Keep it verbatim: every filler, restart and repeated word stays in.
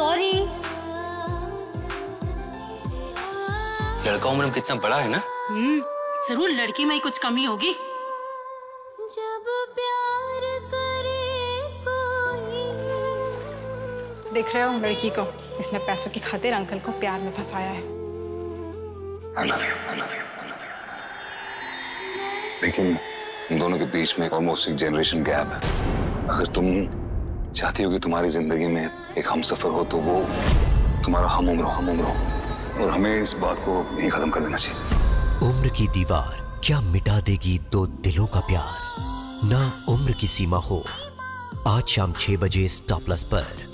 Sorry. लड़का उम्र में कितना बड़ा है ना। हम्म, जरूर लड़की में ही कुछ कमी होगी। जब प्यार करे कोई। देख रहे हो लड़की को, इसने पैसों की खातिर अंकल को प्यार में फंसाया है। I love you, I love you, I love you. लेकिन उन दोनों के बीच में ऑलमोस्ट एक जनरेशन गैप है। अगर तुम चाहती हो कि तुम्हारी जिंदगी में एक हमसफर हो तो वो तुम्हारा हम उम्र हम उम्र हो, और हमें इस बात को यहीं खत्म कर देना चाहिए। उम्र की दीवार क्या मिटा देगी दो दिलों का प्यार? ना उम्र की सीमा हो। आज शाम छह बजे स्टार प्लस पर।